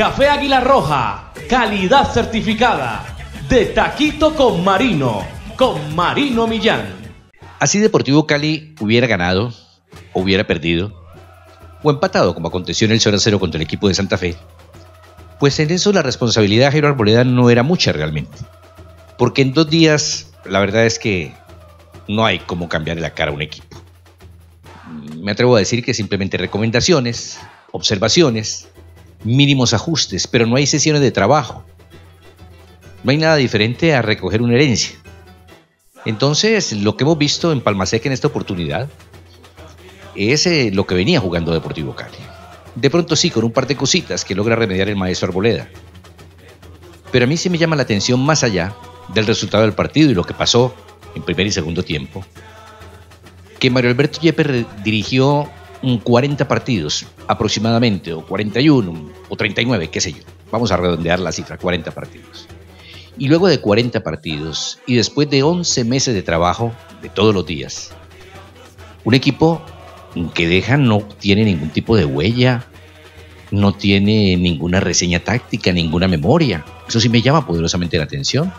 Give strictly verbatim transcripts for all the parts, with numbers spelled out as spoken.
Café Águila Roja, calidad certificada. De taquito con Marino, con Marino Millán. Así Deportivo Cali hubiera ganado, o hubiera perdido, o empatado, como aconteció en el cero a cero contra el equipo de Santa Fe, pues en eso la responsabilidad de Jairo Arboleda no era mucha realmente. Porque en dos días, la verdad es que no hay cómo cambiarle la cara a un equipo. Me atrevo a decir que simplemente recomendaciones, observaciones, mínimos ajustes, pero no hay sesiones de trabajo. No hay nada diferente a recoger una herencia. Entonces, lo que hemos visto en Palma Seca en esta oportunidad es eh, lo que venía jugando Deportivo Cali. De pronto sí, con un par de cositas que logra remediar el maestro Arboleda. Pero a mí sí me llama la atención más allá del resultado del partido y lo que pasó en primer y segundo tiempo, que Mario Alberto Yepes dirigió cuarenta partidos aproximadamente, o cuarenta y uno, o treinta y nueve, qué sé yo. Vamos a redondear la cifra, cuarenta partidos. Y luego de cuarenta partidos, y después de once meses de trabajo, de todos los días, un equipo que deja no tiene ningún tipo de huella, no tiene ninguna reseña táctica, ninguna memoria. Eso sí me llama poderosamente la atención.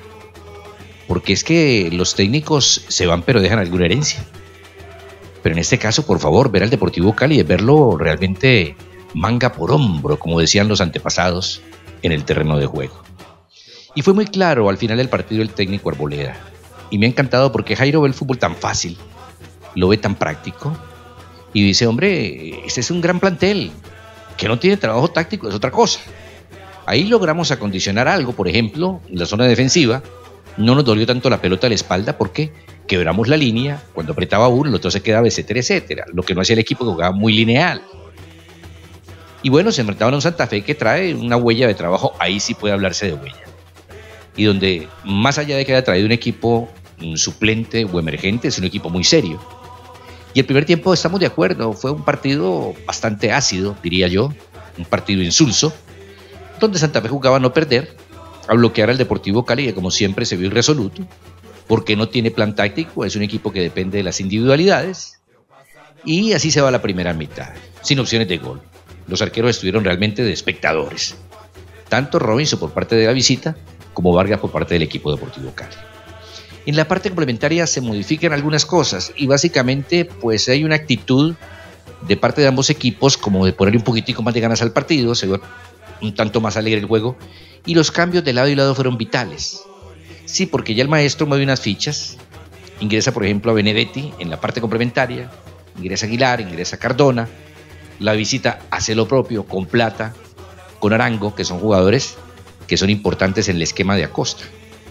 Porque es que los técnicos se van pero dejan alguna herencia. Pero en este caso, por favor, ver al Deportivo Cali es verlo realmente manga por hombro, como decían los antepasados, en el terreno de juego. Y fue muy claro al final del partido el técnico Arboleda. Y me ha encantado porque Jairo ve el fútbol tan fácil, lo ve tan práctico, y dice, hombre, ese es un gran plantel, que no tiene trabajo táctico, es otra cosa. Ahí logramos acondicionar algo, por ejemplo, en la zona defensiva. No nos dolió tanto la pelota a la espalda porque quebramos la línea, cuando apretaba uno, el otro se quedaba, etcétera, etcétera. Lo que no hacía el equipo, que jugaba muy lineal. Y bueno, se enfrentaban a un Santa Fe que trae una huella de trabajo, ahí sí puede hablarse de huella. Y donde, más allá de que haya traído un equipo un suplente o emergente, es un equipo muy serio. Y el primer tiempo, estamos de acuerdo, fue un partido bastante ácido, diría yo, un partido insulso, donde Santa Fe jugaba a no perder, a bloquear al Deportivo Cali, que como siempre se vio irresoluto, porque no tiene plan táctico, es un equipo que depende de las individualidades, y así se va la primera mitad, sin opciones de gol. Los arqueros estuvieron realmente de espectadores, tanto Robinson por parte de la visita, como Vargas por parte del equipo Deportivo Cali. En la parte complementaria se modifican algunas cosas, y básicamente pues hay una actitud de parte de ambos equipos, como de poner un poquitico más de ganas al partido, se ve un tanto más alegre el juego, y los cambios de lado y lado fueron vitales. Sí, porque ya el maestro mueve unas fichas, ingresa por ejemplo a Benedetti en la parte complementaria, ingresa Aguilar, ingresa Cardona, la visita hace lo propio con Plata, con Arango, que son jugadores que son importantes en el esquema de Acosta.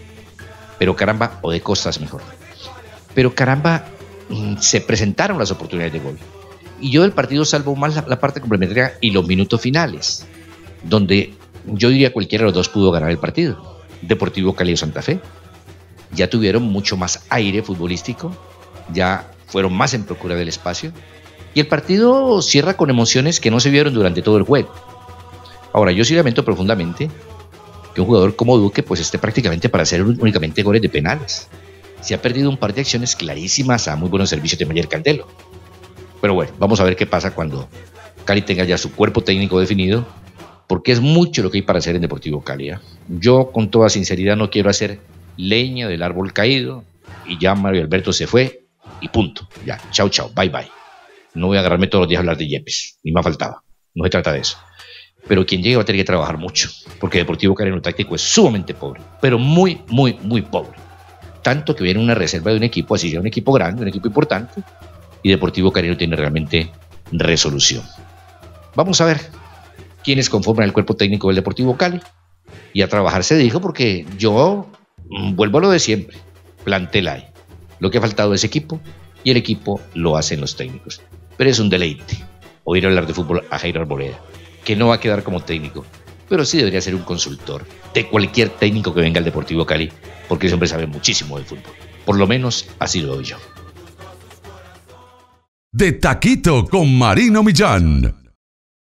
Pero caramba, o de Costas mejor. Pero caramba, se presentaron las oportunidades de gol. Y yo del partido salvo más la, la parte complementaria y los minutos finales, donde yo diría cualquiera de los dos pudo ganar el partido. Deportivo Cali o Santa Fe ya tuvieron mucho más aire futbolístico, ya fueron más en procura del espacio, y el partido cierra con emociones que no se vieron durante todo el juego. Ahora, yo sí lamento profundamente que un jugador como Duque pues esté prácticamente para hacer únicamente goles de penales. Se ha perdido un par de acciones clarísimas a muy buenos servicios de Mayer Candelo. Pero bueno, vamos a ver qué pasa cuando Cali tenga ya su cuerpo técnico definido, porque es mucho lo que hay para hacer en Deportivo Cali, ¿eh? Yo con toda sinceridad no quiero hacer leña del árbol caído, y ya Mario Alberto se fue y punto, ya, chao chao, bye bye. No voy a agarrarme todos los días a hablar de Yepes, ni más faltaba, no se trata de eso. Pero quien llegue va a tener que trabajar mucho, porque Deportivo Cali en lo táctico es sumamente pobre, pero muy, muy, muy pobre. Tanto que viene una reserva de un equipo, así sea un equipo grande, un equipo importante, y Deportivo Cali no tiene realmente resolución. Vamos a ver quiénes conforman el cuerpo técnico del Deportivo Cali, y a trabajar se dijo, porque yo mmm, vuelvo a lo de siempre, plantel hay. Lo que ha faltado es equipo, y el equipo lo hacen los técnicos. Pero es un deleite oír hablar de fútbol a Jairo Arboleda, que no va a quedar como técnico, pero sí debería ser un consultor de cualquier técnico que venga al Deportivo Cali, porque ese hombre sabe muchísimo del fútbol. Por lo menos así lo doy yo. De taquito con Marino Millán.